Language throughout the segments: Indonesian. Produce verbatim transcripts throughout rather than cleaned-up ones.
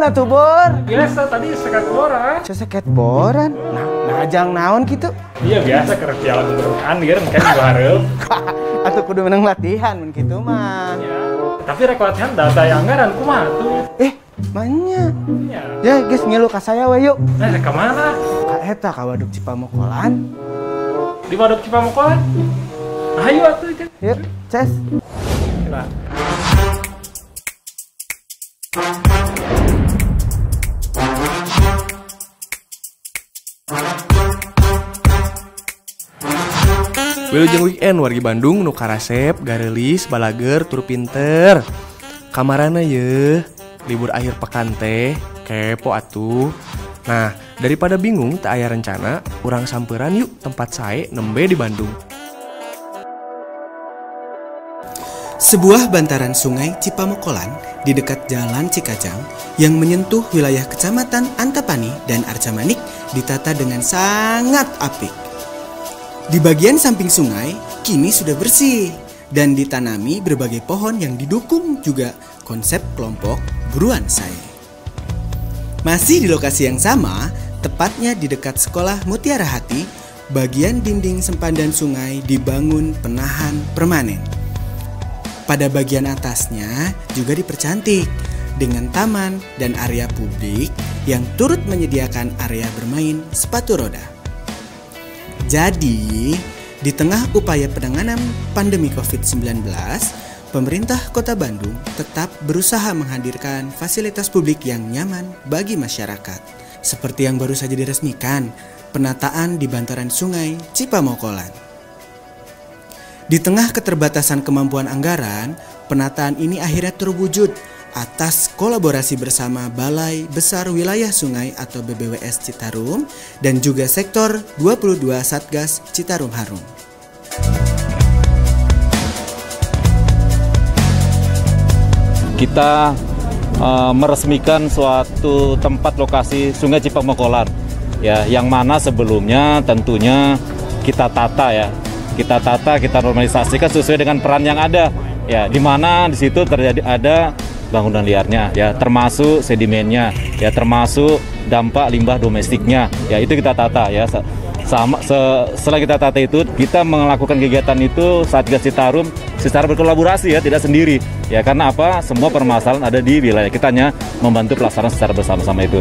atuh Bor? Biasa tadi skateboardan. Skateboardan? Nah, ngajang naon gitu? Iya biasa ke piala keberuntungan gitu kan gua hareup. Atuh kudu menang latihan mun kitu mah. Ya. Tapi rek latihan data yang anggaran kumaha tuh? Eh, manya. Iya. Ya, geus ngilu ka saya we yuk. Nah, rek ka mana? Ka eta ka Waduk Cipamokolan. Di Waduk Cipamokolan. Ayo atuh. Yuk, ces. Nah. Wilujeng weekend wargi Bandung nu karasep, garelis, balager, tur pinter. Kamarana ye, libur akhir pekan teh, kepo atuh. Nah, daripada bingung tak aya rencana, urang samperan yuk tempat sae nembe di Bandung. Sebuah bantaran sungai Cipamokolan di dekat Jalan Cikajang yang menyentuh wilayah Kecamatan Antapani dan Arcamanik ditata dengan sangat apik. Di bagian samping sungai kini sudah bersih dan ditanami berbagai pohon yang didukung juga konsep kelompok buruan sae. Masih di lokasi yang sama, tepatnya di dekat sekolah Mutiara Hati, bagian dinding sempadan sungai dibangun penahan permanen. Pada bagian atasnya juga dipercantik dengan taman dan area publik yang turut menyediakan area bermain sepatu roda. Jadi, di tengah upaya penanganan pandemi covid sembilan belas, pemerintah Kota Bandung tetap berusaha menghadirkan fasilitas publik yang nyaman bagi masyarakat. Seperti yang baru saja diresmikan, penataan di bantaran sungai Cipamokolan. Di tengah keterbatasan kemampuan anggaran, penataan ini akhirnya terwujud atas kolaborasi bersama Balai Besar Wilayah Sungai atau B B W S Citarum dan juga sektor dua puluh dua Satgas Citarum Harum. Kita uh, meresmikan suatu tempat lokasi Sungai Cipamokolan, ya, yang mana sebelumnya tentunya kita tata ya, kita tata, kita normalisasikan sesuai dengan peran yang ada, ya, di mana di situ terjadi ada bangunan liarnya, ya, termasuk sedimennya, ya, termasuk dampak limbah domestiknya, ya, itu kita tata, ya. Sama se, setelah kita tata itu, kita melakukan kegiatan itu Satgas Citarum secara berkolaborasi, ya, tidak sendiri, ya, karena apa? Semua permasalahan ada di wilayah kitanya, membantu pelaksanaan secara bersama-sama itu.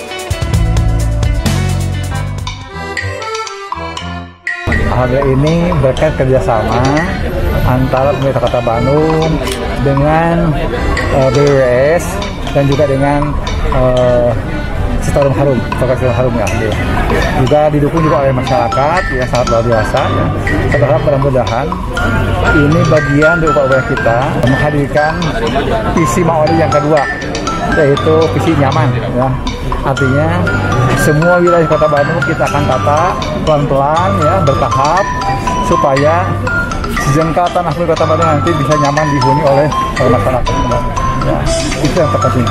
Alhamdulillah ini berkat kerjasama antara pemerintah Kota Bandung dengan uh, B B W S dan juga dengan uh, Citarum Harum, Satgas Citarum Harum ya. Juga didukung juga oleh masyarakat yang sangat luar biasa. Ya. Saya berharap mudah-mudahan ini bagian dari upaya kita menghadirkan visi Maori yang kedua, yaitu visi nyaman. Ya. Artinya semua wilayah Kota Bandung kita akan tata pelan-pelan, ya, bertahap supaya sejengkal tanah milik Kota Bandung nanti bisa nyaman dihuni oleh masyarakat. Ya, itu yang terpenting.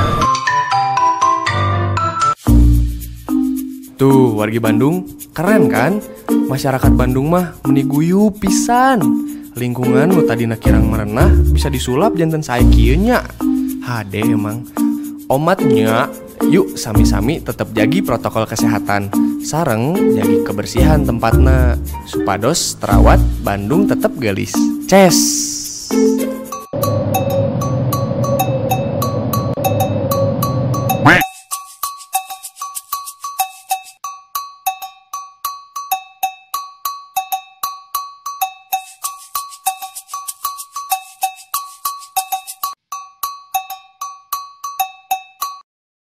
Tuh, wargi Bandung, keren kan? Masyarakat Bandung mah meniguyu pisan. Lingkungan nu tadina kirang merenah bisa disulap janten sae kieu nya. Hade emang. Omatnya, yuk sami-sami tetap jagi protokol kesehatan. Sareng jagi kebersihan tempatna. Supados terawat Bandung tetap gelis. Ces.